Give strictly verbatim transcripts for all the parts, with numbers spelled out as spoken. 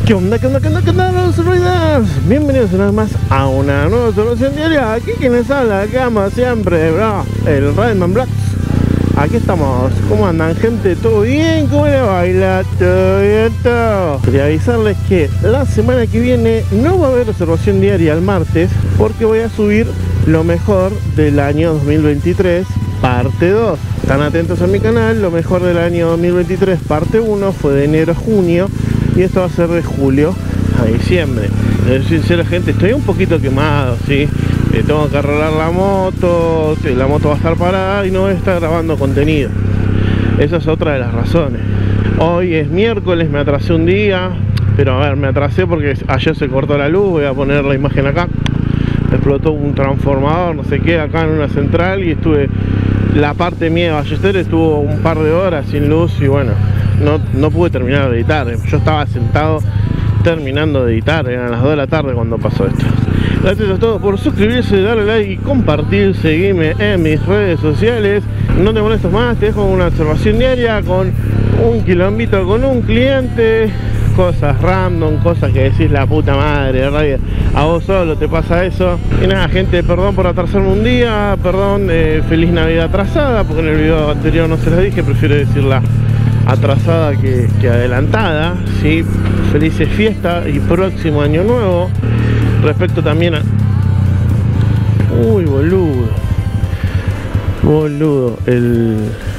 ¿Qué onda? ¿Qué onda? ¿Qué onda? ¿Qué onda? Los ruidas. Bienvenidos una vez más a una nueva observación diaria. Aquí quien les habla, como siempre, bro, el Redman Blacks. Aquí estamos. ¿Cómo andan, gente? ¿Todo bien? ¿Cómo le baila? ¿Todo bien? Todo. Quería avisarles que la semana que viene no va a haber observación diaria el martes, porque voy a subir lo mejor del año dos mil veintitrés, parte dos. Están atentos a mi canal. Lo mejor del año dos mil veintitrés, parte uno, fue de enero a junio. Y esto va a ser de julio a diciembre. De ser sincero, gente, estoy un poquito quemado, ¿sí? Eh, tengo que arreglar la moto, la moto va a estar parada y no voy a estar grabando contenido. Esa es otra de las razones. Hoy es miércoles, me atrasé un día, pero a ver, me atrasé porque ayer se cortó la luz. Voy a poner la imagen acá. Explotó un transformador, no sé qué, acá en una central, y estuve, la parte mía de Ballester estuvo un par de horas sin luz y bueno, no, no pude terminar de editar. Yo estaba sentado terminando de editar, eran las dos de la tarde cuando pasó esto. Gracias a todos por suscribirse, darle like y compartir, seguirme en mis redes sociales. No te molesto más, te dejo una observación diaria con un quilombito con un cliente, cosas random, cosas que decís la puta madre, radio, a vos solo te pasa eso. Y nada, gente, perdón por atrasarme un día, perdón, eh, feliz Navidad atrasada, porque en el video anterior no se las dije, prefiero decirla atrasada que, que adelantada, ¿sí? Felices fiestas y próximo año nuevo. Respecto también a... Uy, boludo. Boludo, el...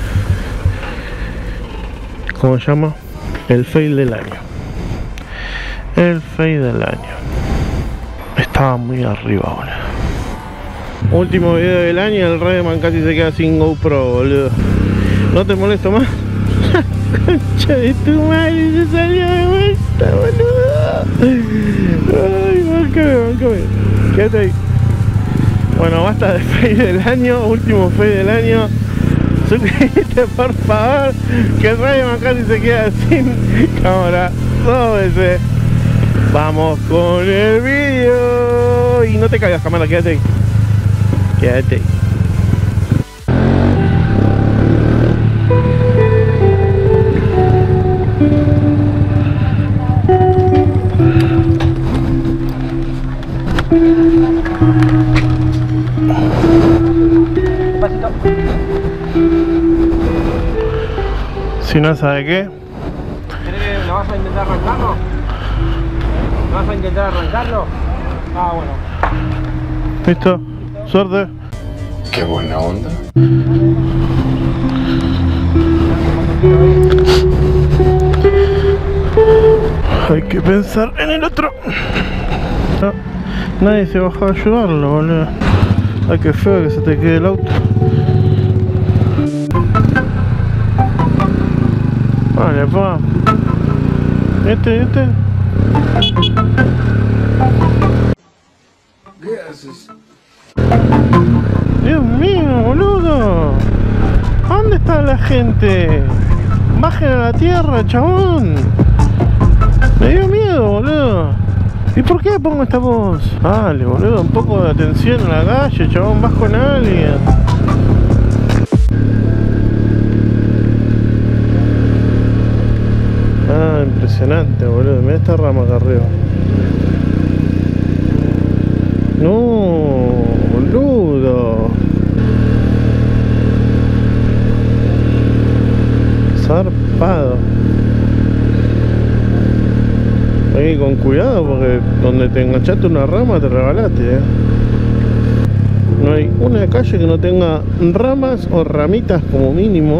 ¿Cómo se llama? El fail del año. El fail del año. Estaba muy arriba ahora. Último video del año, el Redman casi se queda sin GoPro, boludo. ¿No te molesto más? Concha de tu madre, se salió de vuelta, boludo. Ay, bancame, bancame. Quédate ahí. Bueno, basta de fail del año, último fail del año. Suscríbete, por favor, que el Redman casi se queda sin cámara dos veces. Vamos con el vídeo. Y no te caigas, cámara, quédate ahí. Quédate ahí. Si no sabe qué. ¿No vas a intentar arrancarlo? ¿No vas a intentar arrancarlo? Ah, bueno. Listo. Suerte. Qué buena onda. Hay que pensar en el otro. No, nadie se bajó a ayudarlo, boludo. Ay, qué feo que se te quede el auto. Vale, pa. Este, este. ¿Qué haces? Dios mío, boludo. ¿Dónde está la gente? Bajen a la tierra, chabón. Me dio miedo, boludo. ¿Y por qué pongo esta voz? Dale, boludo, un poco de atención en la calle, chabón, vas con alguien. Ah, impresionante, boludo. Mira esta rama acá arriba. No, boludo. Zarpado. Hay que ir con cuidado porque donde te enganchaste una rama te rebalaste, eh. No hay una calle que no tenga ramas o ramitas como mínimo.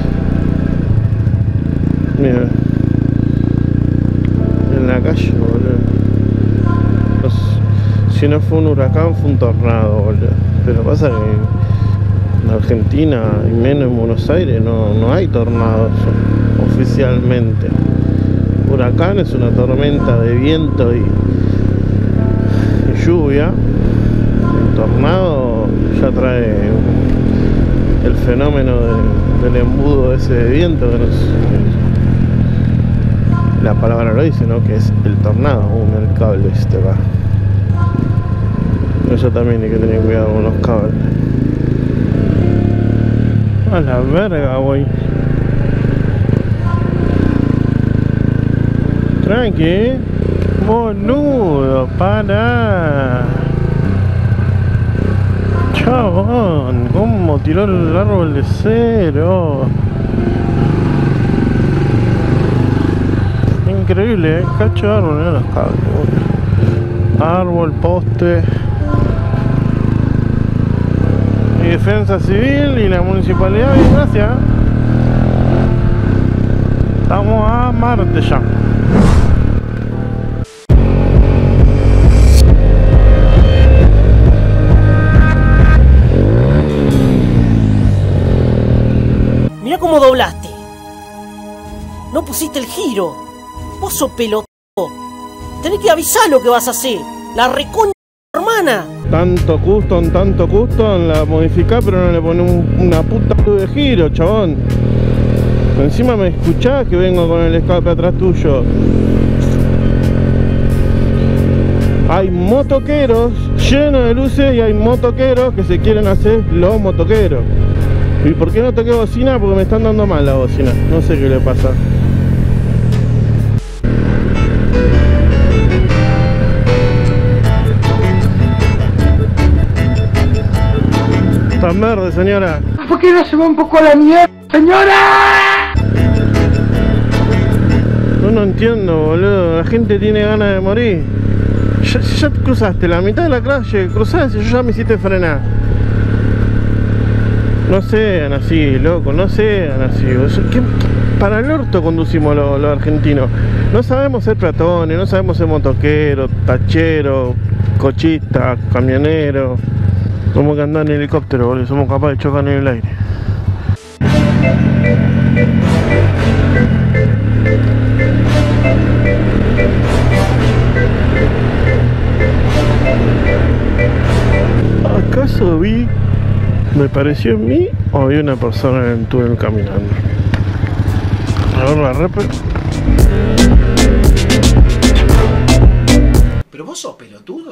Mira. En la calle, boludo. No sé, si no fue un huracán, fue un tornado, boludo. Pero pasa que en Argentina y menos en Buenos Aires no, no hay tornados oficialmente. Huracán es una tormenta de viento y, y lluvia. El tornado ya trae el fenómeno de, del embudo ese de viento que no es, la palabra lo dice, ¿no? Que es el tornado, un el cable este acá. Eso también hay que tener cuidado con los cables. A la verga, güey. Tranqui. Boludo, para. Chabón, cómo tiró el árbol de cero. Increíble, ¿eh? Cacho de árbol, ¿eh? Los cables, boludo. Árbol, poste. Y defensa civil y la municipalidad, bien, gracias. Estamos a Marte ya. Mirá cómo doblaste. No pusiste el giro. Vos sos pelotudo. Tenés que avisar lo que vas a hacer. La reconcha hermana. Tanto custom, tanto custom, la modificás pero no le pones un, una puta de giro, chabón. Encima me escuchás que vengo con el escape atrás tuyo. Hay motoqueros llenos de luces y hay motoqueros que se quieren hacer los motoqueros. ¿Y por qué no toqué bocina? Porque me están dando mal la bocina. No sé qué le pasa. Tan verde, señora. ¿Por qué no se va un poco a la mierda, señora? No, no entiendo, boludo. La gente tiene ganas de morir. Ya, ya te cruzaste la mitad de la calle, cruzaste y yo ya me hiciste frenar. No sean así, loco, no sean así. ¿Qué, para el orto conducimos los, los argentinos? No sabemos ser peatones, no sabemos ser motoqueros, tacheros, cochistas, camioneros. Somos que andar en helicóptero, boludo. Somos capaces de chocar en el aire. ¿Acaso vi? ¿Me pareció en mí o había una persona en el túnel caminando? A ver la rep. Pero vos sos pelotudo.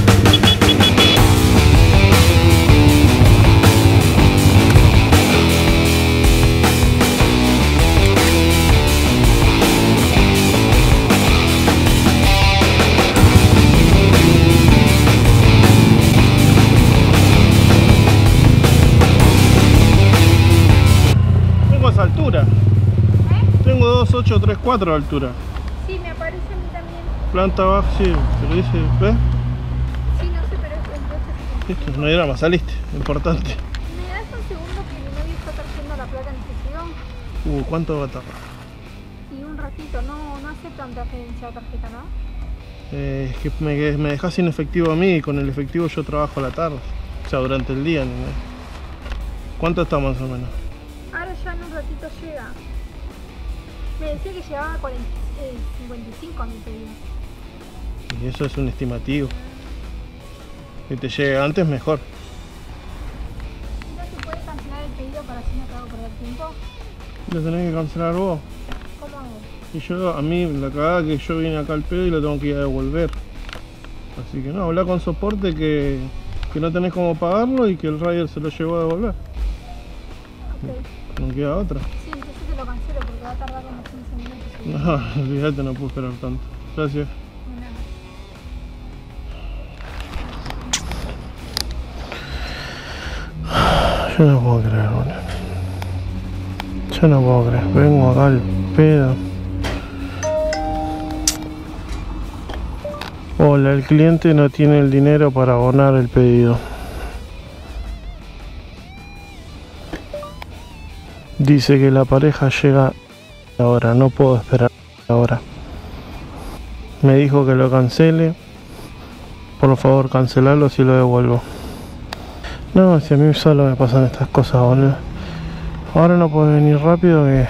Altura. ¿Eh? Tengo dos ocho tres cuatro de altura. Sí, me aparece a mí también. Planta baja, sí, pero dice, ¿ves? Sí, no sé, pero entonces... Listo, no hay drama, saliste, importante. ¿Me das un segundo que mi novio está trayendo la plata en efectivo? Uh, ¿cuánto va a tardar? Y un ratito, no, no aceptan transferencia o tarjeta, ¿no? Eh, es que me, me dejas sin efectivo a mí y con el efectivo yo trabajo a la tarde. O sea, durante el día, ¿no? ¿Cuánto está más o menos? Ahora ya en un ratito llega. Me decía que llegaba a cuarenta, eh, cincuenta y cinco a mi pedido. Y eso es un estimativo. Que te llegue antes mejor. ¿No se puede cancelar el pedido para así no te hago perder tiempo? ¿Lo tenés que cancelar vos? ¿Cómo hago? Y yo, a mí, la cagada que yo vine acá al pedo y lo tengo que ir a devolver. Así que no, habla con soporte que, que no tenés cómo pagarlo y que el rider se lo llevó a devolver. Ok. No queda otra. Sí, entonces te lo cancelo porque va a tardar como quince minutos. No, olvídate, no puedo esperar tanto. Gracias. Yo no puedo creer, boludo. Yo no puedo creer. Vengo acá al pedo. Hola, el cliente no tiene el dinero para abonar el pedido. Dice que la pareja llega ahora, no puedo esperar ahora. Me dijo que lo cancele. Por favor, cancelalo si lo devuelvo. No, si a mí solo me pasan estas cosas, boludo. Ahora no puedo venir rápido que...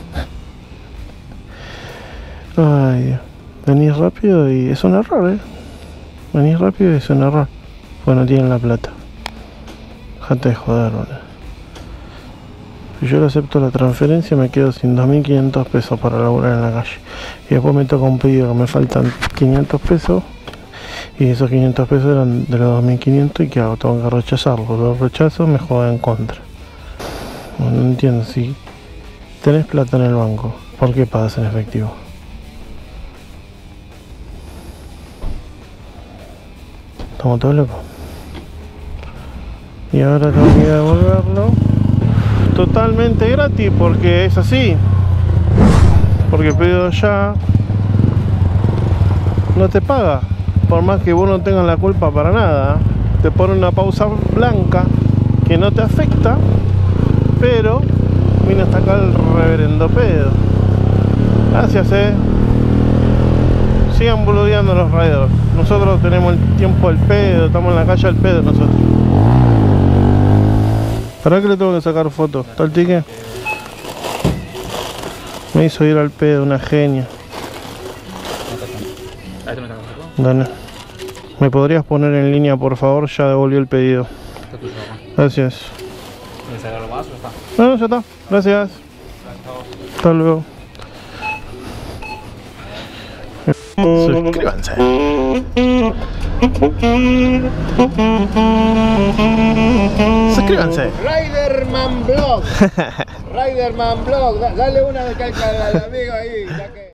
Ay, Dios. Venís rápido y es un error, eh. Venís rápido y es un error. Pues no tienen la plata. Dejate de joder, boludo. Si yo le acepto la transferencia me quedo sin dos mil quinientos pesos para laburar en la calle. Y después me toca un pedido que me faltan quinientos pesos. Y esos quinientos pesos eran de los dos mil quinientos. ¿Y qué hago? Tengo que rechazarlo. Los rechazos me jodan en contra. No, no entiendo. Si tenés plata en el banco, ¿por qué pagas en efectivo? Estamos todos locos. Y ahora tengo que devolverlo totalmente gratis porque es así. Porque pedido ya no te paga. Por más que vos no tengas la culpa para nada. Te pone una pausa blanca que no te afecta. Pero vino hasta acá el reverendo pedo. Gracias, eh. Sigan boludeando los riders. Nosotros tenemos el tiempo al pedo. Estamos en la calle al pedo nosotros. ¿Para qué le tengo que sacar fotos? ¿Está el ticket? Me hizo ir al pedo, una genia. Dale. ¿Me podrías poner en línea, por favor? Ya devolvió el pedido. Gracias. No, no, ya está. Gracias. Hasta luego. Suscríbanse. Suscríbanse. Riderman Blog. Riderman Blog. Dale una de calca al amigo ahí.